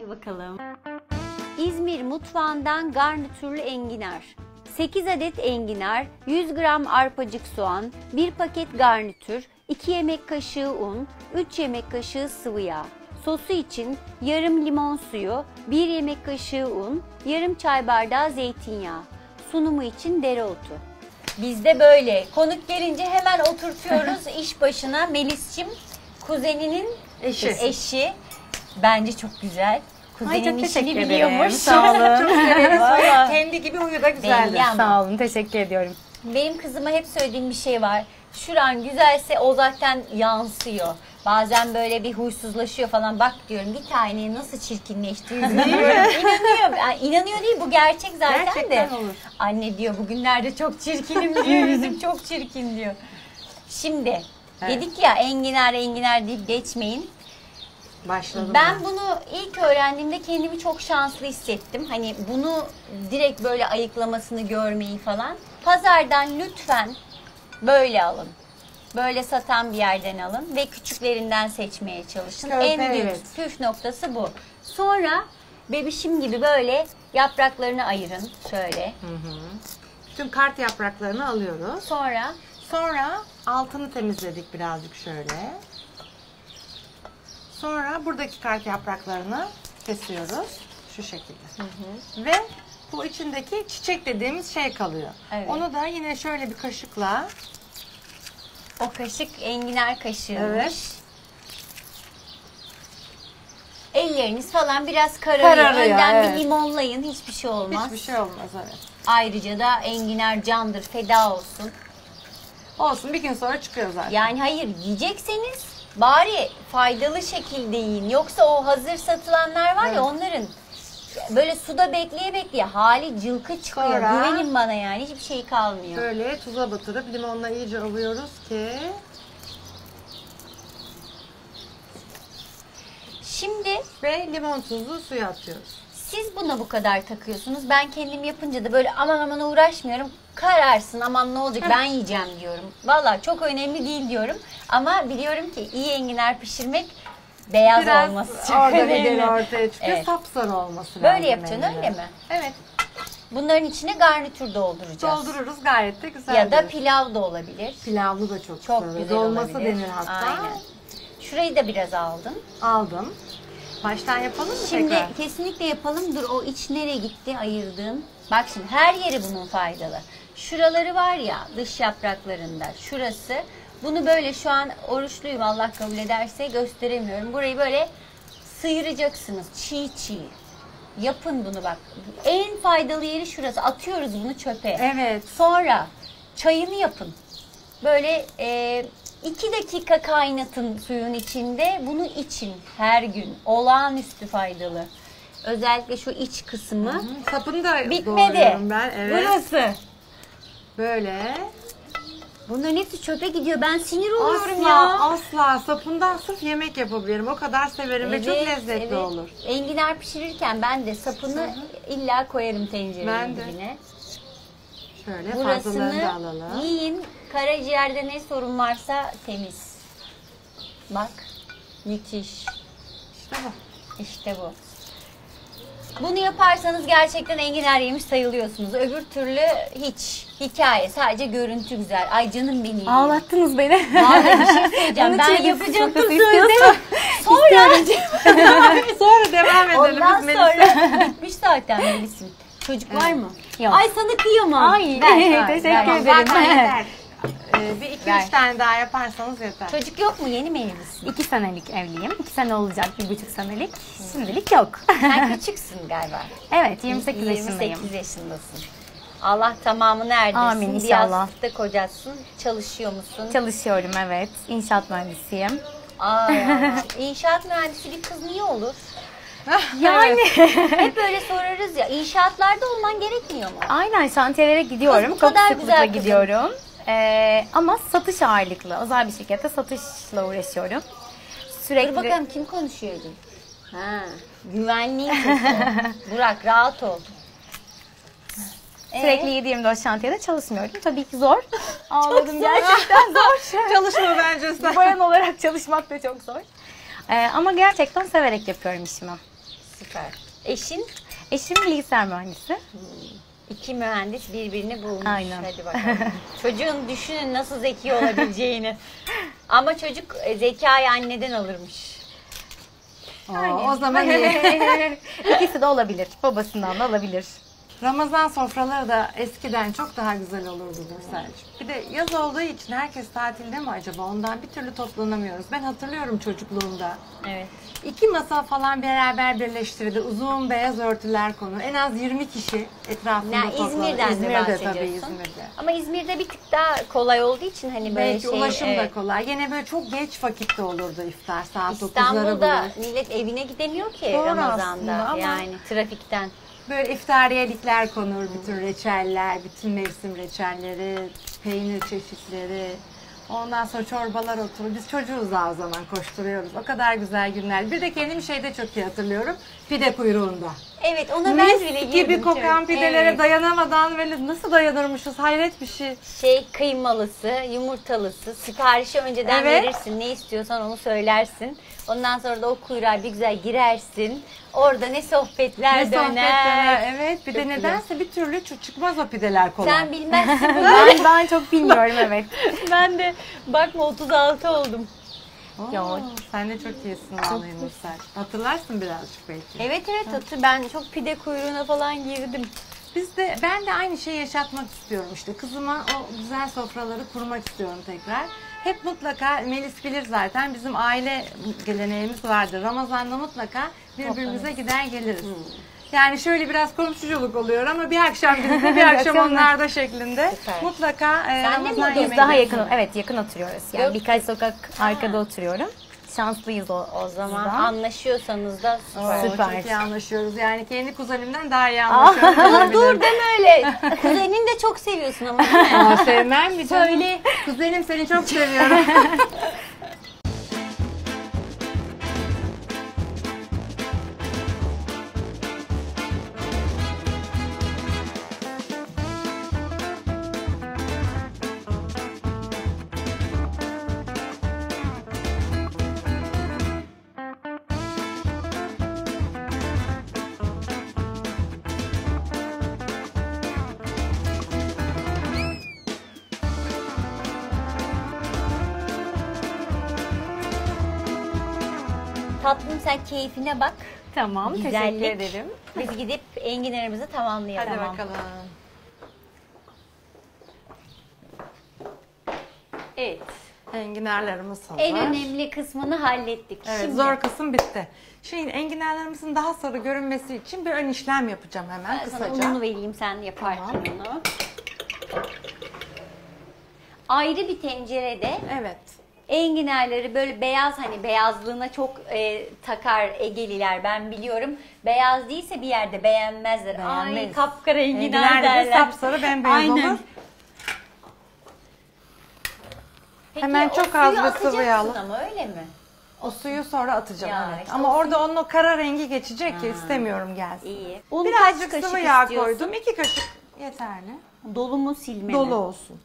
Hadi bakalım. İzmir mutfağından garnitürlü enginar. 8 adet enginar, 100 gram arpacık soğan, 1 paket garnitür, 2 yemek kaşığı un, 3 yemek kaşığı sıvı yağ. Sosu için yarım limon suyu, 1 yemek kaşığı un, yarım çay bardağı zeytinyağı. Sunumu için dereotu. Bizde böyle. Konuk gelince hemen oturtuyoruz iş başına. Melis'cim kuzeninin eşi. Bence çok güzel. Kuzenin işini biliyormuş. Sağ olun. Çok severiz. Kendi gibi huyu da güzeldir. Sağ olun, teşekkür ediyorum. Benim kızıma hep söylediğim bir şey var. Şuran güzelse o zaten yansıyor. Bazen böyle bir huysuzlaşıyor falan. Bak diyorum bir tane nasıl çirkinleşti yüzü diyorum. İnanıyor. Yani inanıyor değil, bu gerçek zaten. Gerçekten de. olur. Anne diyor bugünlerde çok çirkinim diyor. Yüzüm çok çirkin diyor. Şimdi dedik ya enginar deyip geçmeyin. Başladım Ben bunu ilk öğrendiğimde kendimi çok şanslı hissettim. Hani bunu direkt böyle ayıklamasını görmeyi falan. Pazardan lütfen böyle alın. Böyle satan bir yerden alın ve küçüklerinden seçmeye çalışın. Körpe, En büyük evet. püf noktası bu. Sonra bebişim gibi böyle yapraklarını ayırın şöyle. Tüm kart yapraklarını alıyoruz. Sonra Altını temizledik birazcık şöyle. Sonra buradaki kart yapraklarını kesiyoruz. Şu şekilde. Ve bu içindeki çiçek dediğimiz şey kalıyor. Evet. Onu da yine şöyle bir kaşıkla. o kaşık enginar kaşığıymış. Evet. Elleriniz falan biraz kararıyor. Kararıyor, Önden evet. bir limonlayın. Hiçbir şey olmaz. Hiçbir şey olmaz, evet. Ayrıca da enginar candır, feda olsun. Olsun, bir gün sonra çıkıyor zaten. Yani hayır, yiyecekseniz bari faydalı şekilde yiyin. Yoksa o hazır satılanlar var ya, onların böyle suda bekleye hali cılkı çıkıyor. Sonra- Güvenin bana yani, hiçbir şey kalmıyor. Böyle tuza batırıp limonla iyice ovuyoruz ki Şimdi ve limon tuzlu suya atıyoruz. siz buna bu kadar takıyorsunuz. Ben kendim yapınca da böyle aman uğraşmıyorum. Kararsın, aman ne olacak ben yiyeceğim diyorum. Vallahi çok önemli değil diyorum. Ama biliyorum ki iyi enginar pişirmek beyaz Biraz olması çok orada önemli. bedeni ortaya çıkıyor. Evet. Sapsarı olması lazım. Böyle yapacaksın enginar. öyle mi? Evet. Bunların içine garnitür dolduracağız. Doldururuz, gayet de güzel. Ya da olur. pilav da olabilir. Pilavlı da çok Çok güzel. güzel Dolması olabilir. denir hatta. Aynen. Şurayı da biraz aldım. Aldım. Baştan yapalım mı Şimdi tekrar? kesinlikle yapalım. Dur, o iç nereye gitti ayırdığım. Bak şimdi her yeri bunun faydalı. Şuraları var ya, dış yapraklarında. Şurası. Bunu böyle şu an oruçluyum, Allah kabul ederse gösteremiyorum. Burayı böyle sıyıracaksınız çiğ. Yapın bunu bak. En faydalı yeri şurası. Atıyoruz bunu çöpe. Evet. Sonra çayını yapın. Böyle 2 dakika kaynatın suyun içinde. Bunu için her gün. Olağanüstü faydalı. Özellikle şu iç kısmı. Sapını da Bitmedi. doğruyorum ben. Evet. Burası. Böyle. Bunların hepsi çöpe gidiyor. Ben sinir oluyorum Asla, ya. asla sapından sırf yemek yapabilirim. O kadar severim ve çok lezzetli evet. olur. Enginar pişirirken ben de sapını illa koyarım tencerenin Ben de. dibine. Şöyle fazlalarını da alalım. Burasını yiyin. Karaciğerde ne sorun varsa temiz. Bak. Müthiş. İşte bu. İşte bu. Bunu yaparsanız gerçekten enginar yemiş sayılıyorsunuz. Öbür türlü hiç. Hikaye. Sadece görüntü güzel. Ay canım benim. Ağlattınız beni. Vallahi bir şey söyleyeceğim. Ben çekim yapacaktım sırası sözde. Sonra devam edelim. Ondan Biz Melis'e. sonra bitmiş zaten Melis'in. Çocuk var mı? Yok. Ay sana kıyamam. Ay, Ver, teşekkür ver. ederim. Zaten yeter. Bir iki Ver. üç tane daha yaparsanız yeter. Çocuk yok mu? Yeni mi evlisin? 2 senelik evliyim. 2 sene olacak, 1,5 senelik. Şimdilik yok. Sen küçüksün galiba. Evet, 28 yaşındayım. 28 yaşındasın. Allah tamamını erdirsin. Amin, Bir inşallah. yastıkta kocatsın. Çalışıyor musun? Çalışıyorum, evet. İnşaat mühendisiyim. Ay, İnşaat mühendisi bir kız niye olur? Yani Hep böyle sorarız ya. İnşaatlarda olman gerekmiyor mu? aynen şantiyelere gidiyorum. Kız bu Çok kadar sıklıkla güzel kızım. gidiyorum. Ama satış ağırlıklı. Özel bir şirkette satışla uğraşıyorum. Sürekli... Dur bakalım kim konuşuyordu? Ha, güvenliğin sesi. Burak rahat ol. Sürekli 7/24 şantiyede çalışmıyorum. Tabii ki zor. Ağladım gerçekten zor. Çalışma bence sen. Bayan olarak çalışmak da çok zor. Ama gerçekten severek yapıyorum işimi. Süper. Eşin? Eşim bilgisayar mühendisi. İki mühendis birbirini bulmuş. Aynen. Hadi bakalım. Çocuğun düşünün nasıl zeki olabileceğini. Ama çocuk zekayı anneden alırmış. O zaman iyi. İkisi de olabilir. Babasından da alabilir. Ramazan sofraları da eskiden çok daha güzel olurdu Nursel'cim. Bir de yaz olduğu için herkes tatilde mi acaba? Ondan bir türlü toplanamıyoruz. Ben hatırlıyorum çocukluğumda. Evet. 2 masa falan beraber birleştirdi. Uzun beyaz örtüler konu. En az 20 kişi etrafında Ya toplanır. İzmir'den de İzmir'de bahsediyorsun. tabii İzmir'de. Ama İzmir'de bir tık daha kolay olduğu için hani böyle Belki şey... ulaşım evet. da kolay. Gene böyle çok geç vakitte olurdu iftar. Saat 9'ları İstanbul'da bulur. millet evine gidemiyor ki Doğru Ramazan'da. aslında ama- Yani trafikten. Böyle iftariyelikler konur, bütün reçeller, bütün mevsim reçelleri, peynir çeşitleri. Ondan sonra çorbalar oturur. Biz çocuğuz daha o zaman koşturuyoruz. O kadar güzel günler. Bir de kendim şeyde çok iyi hatırlıyorum. Pide kuyruğunda. Evet ona ben bile Mis girdim. gibi kokan çok. pidelere Evet. dayanamadan böyle nasıl dayanırmışız hayret bir şey. Şey kıymalısı, yumurtalısı, siparişi önceden Evet. verirsin. Ne istiyorsan onu söylersin. Ondan sonra da o kuyruğa bir güzel girersin. Orada ne sohbetler Ne döner. sohbetler. Evet bir Çok de nedense bir türlü çıkmaz o pideler kolay. Sen bilmezsin bunu. Ben çok bilmiyorum evet. Ben de bakma 36 oldum. Oo, sen de çok iyisin vallahi Nursel. Hatırlarsın birazcık belki. Evet ben çok pide kuyruğuna falan girdim. Ben de aynı şeyi yaşatmak istiyorum işte. Kızıma o güzel sofraları kurmak istiyorum tekrar. Hep mutlaka Melis bilir zaten bizim aile geleneğimiz vardır. Ramazan'da mutlaka birbirimize gider geliriz. Yani şöyle biraz komşuculuk oluyor ama bir akşam bizde bir akşam onlarda şeklinde. Süper. Mutlaka de mi Ramazan oturuyorsun? yemeği. Biz daha yakın, evet yakın oturuyoruz. Yani Yok. birkaç sokak arkada oturuyorum. Şanslıyız O zaman da. anlaşıyorsanız da süper. Oo, Süper. Çok iyi anlaşıyoruz. Yani kendi kuzenimden daha iyi anlaşıyoruz. Ama dur deme öyle. Kuzenini de çok seviyorsun ama değil mi? Aa, sevmem mi canım? Söyle. Kuzenim seni çok seviyorum. Tatlım sen keyfine bak. Tamam, Güzellik. teşekkür ederim. Biz gidip enginarımızı tamamlayalım. Hadi bakalım. Evet. Enginarlarımız hazır. En önemli kısmını hallettik. Evet, Şimdi zor kısım bitti. Şimdi enginarlarımızın daha sarı görünmesi için bir ön işlem yapacağım hemen ben sana kısaca. ununu vereyim sen yaparken onu. Ayrı bir tencerede Evet. enginarları böyle beyaz hani beyazlığına çok takar Egeliler ben biliyorum. Beyaz değilse bir yerde beğenmezler. Ay Beğenmeyiz. kapkara enginar Enginar derler. dedi sapsarı bembeyaz Aynen. olur. Peki, Hemen o çok az suyu bir sıvı atacaksın yağla. ama öyle mi? O suyu sonra atacağım Ya, evet. işte Ama o orada onun o kara rengi geçecek ki istemiyorum gelsin. İyi. Un Birazcık kaç sıvı kaşık yağ istiyorsun? koydum. 2 kaşık yeterli. Dolu mu silme Dolu mi? olsun.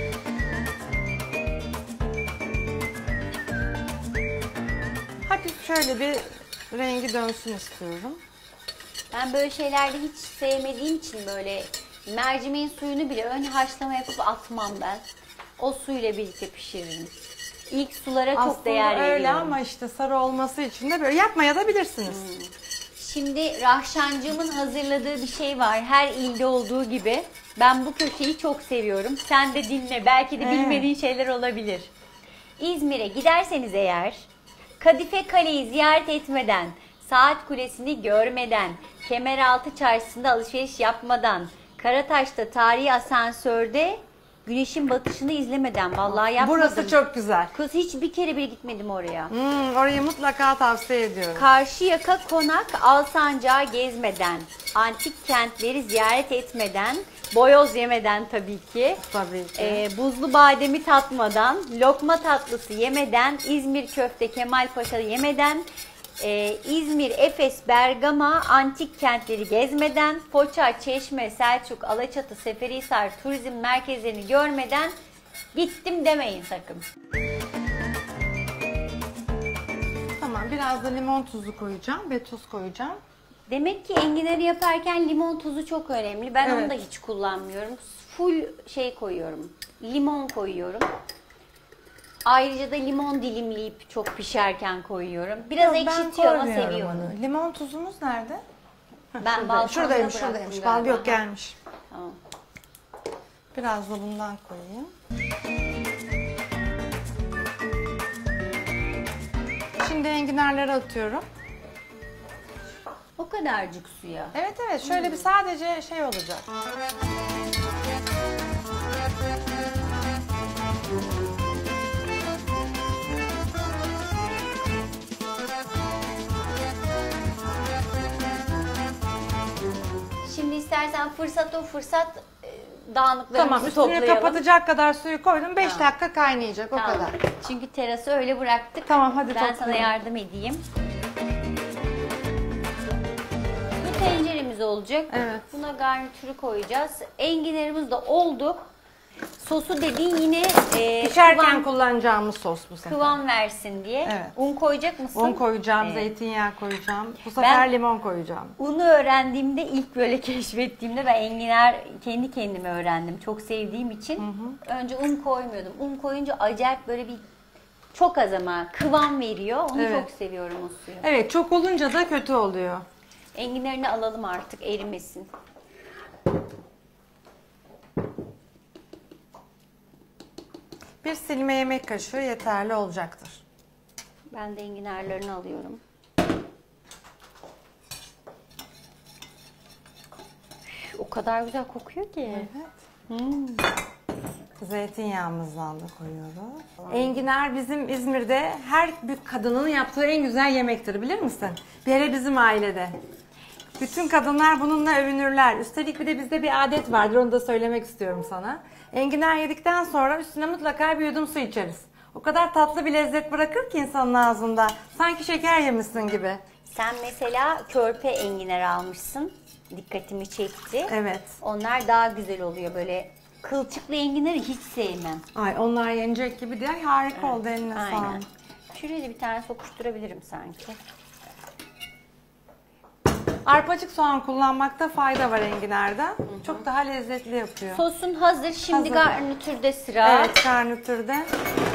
Hafif şöyle bir rengi dönsün istiyorum. Ben böyle şeylerde hiç sevmediğim için böyle mercimeğin suyunu bile ön haşlama yapıp atmam ben. O suyla birlikte pişiririm. İlk sulara çok Aslında değer öyle veriyorum. ama işte sarı olması için de böyle yapmaya da bilirsiniz. Şimdi Rahşancığımın hazırladığı bir şey var. Her ilde olduğu gibi. Ben bu köşeyi çok seviyorum. Sen de dinle. Belki de bilmediğin şeyler olabilir. İzmir'e giderseniz eğer Kadife Kale'yi ziyaret etmeden, Saat Kulesi'ni görmeden, Kemeraltı Çarşısı'nda alışveriş yapmadan, Karataş'ta tarihi asansörde güneşin batışını izlemeden vallahi yapmadım. Burası çok güzel. Kız hiçbir kere bile gitmedim oraya. Orayı mutlaka tavsiye ediyorum. Karşıyaka Konak Alsancak'ı gezmeden, antik kentleri ziyaret etmeden, boyoz yemeden tabii ki, Tabii ki. buzlu bademi tatmadan, lokma tatlısı yemeden, İzmir köfte Kemalpaşa yemeden, İzmir, Efes, Bergama antik kentleri gezmeden, Foça, Çeşme, Selçuk, Alaçatı, Seferihisar turizm merkezlerini görmeden gittim demeyin sakın. Tamam biraz da limon tuzu koyacağım ve tuz koyacağım. Demek ki enginarı yaparken limon tuzu çok önemli. Ben onu Evet. da hiç kullanmıyorum. Full şey koyuyorum. Limon koyuyorum. Ayrıca da limon dilimleyip çok pişerken koyuyorum. Biraz Yok, ben ekşitiyor ama koymuyorum seviyorum. onu. Limon tuzumuz nerede? Ben balkonda Şuradaymış, bıraktım şuradaymış. galiba. Bal yok, gelmiş. Tamam. Biraz da bundan koyayım. Şimdi enginarları atıyorum. O kadarcık suya. Evet evet, şöyle bir sadece şey olacak. Şimdi istersen fırsat o fırsat Tamam, dağınıklarımızı üstünü toplayalım. kapatacak kadar suyu koydum. 5 Tamam. dakika kaynayacak, o Tamam. kadar. Çünkü terası öyle bıraktık. Tamam, hadi Ben sana toplayalım. yardım edeyim. Bu tenceremiz olacak. Evet. Buna garnitürü koyacağız. Enginarımız da oldu. Sosu dediğin yine Pişerken kullanacağımız sos bu sefer. kıvam versin diye. Evet. Un koyacak mısın? Un koyacağım, Evet. zeytinyağı koyacağım. Bu sefer limon koyacağım. Unu öğrendiğimde, ilk böyle keşfettiğimde ben enginar kendi kendime öğrendim. Çok sevdiğim için. Önce un koymuyordum. Un koyunca acayip böyle bir çok az ama kıvam veriyor. Onu Evet. çok seviyorum o suyu. Evet, çok olunca da kötü oluyor. Enginarını alalım artık erimesin. Bir silme yemek kaşığı yeterli olacaktır. Ben de enginarlarını alıyorum. O kadar güzel kokuyor ki. Evet. Zeytinyağımızdan da koyuyoruz. Enginar bizim İzmir'de her büyük kadının yaptığı en güzel yemektir, bilir misin? Bir hele bizim ailede. Bütün kadınlar bununla övünürler. Üstelik bir de bizde bir adet vardır, onu da söylemek istiyorum sana. Enginar yedikten sonra üstüne mutlaka bir yudum su içeriz. O kadar tatlı bir lezzet bırakır ki insanın ağzında. Sanki şeker yemişsin gibi. Sen mesela körpe enginar almışsın. Dikkatimi çekti. Evet. Onlar daha güzel oluyor böyle. Kılçıklı enginarı hiç sevmem. Ay, onlar yenecek gibi değil. Harika oldu, eline Aynen. sağlık. Şuraya da bir tane sokuşturabilirim sanki. Arpacık soğan kullanmakta fayda var enginarda. Çok daha lezzetli yapıyor. Sosun hazır. Şimdi Hazır. garnitürde sıra. Evet, garnitürde.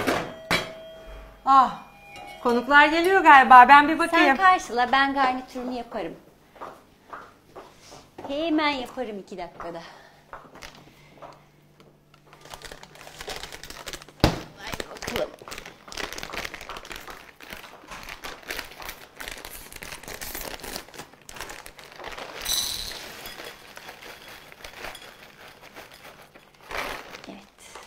Ah, konuklar geliyor galiba. Ben bir Sen bakayım. karşıla, ben garnitürünü yaparım. Hemen yaparım 2 dakikada. Haydi bakalım. Evet.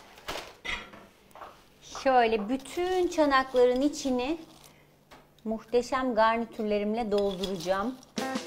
Şöyle bütün çanakların içini muhteşem garnitürlerimle dolduracağım.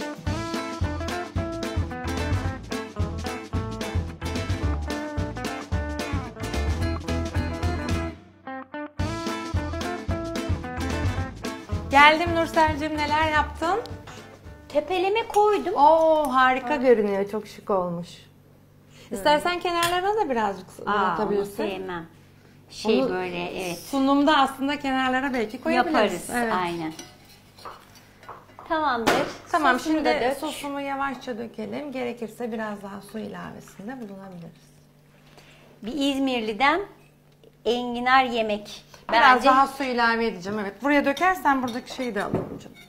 Geldim Nursel'cim, neler yaptın? Tepeleme koydum. Oo, harika görünüyor. Çok şık olmuş. İstersen kenarlarına da birazcık Aa, onu atabilirsin. sevmem. Şey Onu böyle evet. Sunumda aslında kenarlara belki koyabiliriz. Yaparız. Evet. Aynen. Tamamdır. Tamam, Sosunu da şimdi dök. sosunu yavaşça dökelim. Gerekirse biraz daha su ilavesinde bulunabiliriz. Bir İzmirli'den enginar yemek. Biraz Bence daha su ilave edeceğim. Evet. Buraya dökersen buradaki şeyi de alalım canım.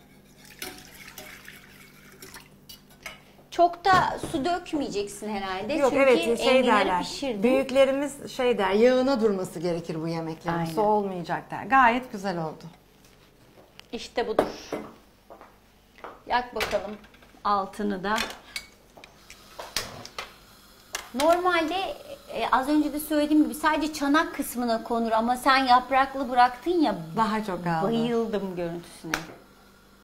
çok da su dökmeyeceksin herhalde. Yok, Çünkü evet, şey enginarı derler. pişirdin. Büyüklerimiz şey der, yağına durması gerekir bu yemeklerin. Aynen. Su olmayacak der. Gayet güzel oldu. İşte budur. Yak bakalım altını da. Normalde az önce de söylediğim gibi sadece çanak kısmına konur ama sen yapraklı bıraktın ya, Daha çok aldı. bayıldım görüntüsüne.